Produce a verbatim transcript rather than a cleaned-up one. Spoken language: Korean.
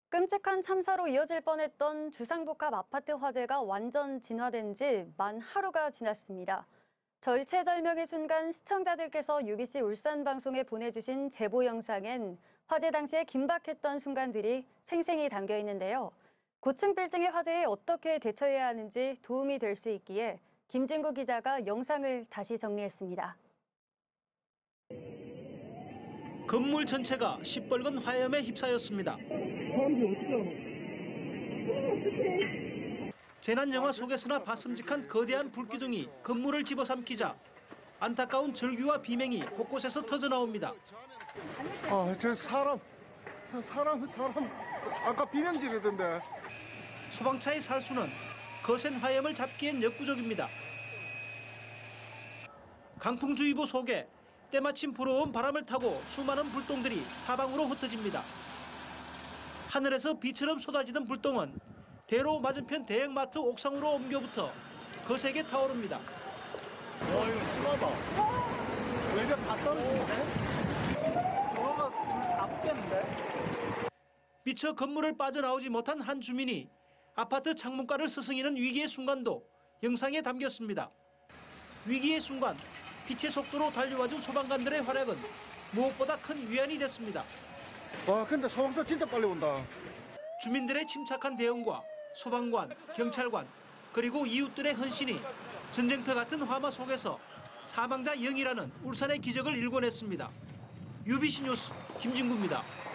끔찍한 참사로 이어질 뻔했던 주상복합 아파트 화재가 완전 진화된 지 만 하루가 지났습니다. 절체절명의 순간 시청자들께서 유비씨 울산 방송에 보내주신 제보 영상엔 화재 당시에 긴박했던 순간들이 생생히 담겨 있는데요. 고층 빌딩의 화재에 어떻게 대처해야 하는지 도움이 될 수 있기에 김진구 기자가 영상을 다시 정리했습니다. 건물 전체가 시뻘건 화염에 휩싸였습니다. 재난 영화 속에서나 봤음직한 거대한 불기둥이 건물을 집어삼키자 안타까운 절규와 비명이 곳곳에서 터져 나옵니다. 아, 저 사람, 사람, 사람. 아까 비명 지르던데. 소방차의 살수는 거센 화염을 잡기엔 역부족입니다. 강풍주의보 속에 때마침 불어온 바람을 타고 수많은 불똥들이 사방으로 흩어집니다. 하늘에서 비처럼 쏟아지던 불똥은 대로 맞은편 대형마트 옥상으로 옮겨붙어 거세게 타오릅니다. 와, 이거 심하다. 왜 이렇게 다 떨어지는데? 저거가 다 붙겠는데? 미처 건물을 빠져나오지 못한 한 주민이 아파트 창문가를 스승이는 위기의 순간도 영상에 담겼습니다. 위기의 순간 빛의 속도로 달려와준 소방관들의 활약은 무엇보다 큰 위안이 됐습니다. 와, 근데 소방서 진짜 빨리 온다. 주민들의 침착한 대응과 소방관, 경찰관, 그리고 이웃들의 헌신이 전쟁터 같은 화마 속에서 사망자 영이라는 울산의 기적을 일궈냈습니다. 유비씨 뉴스 김진구입니다.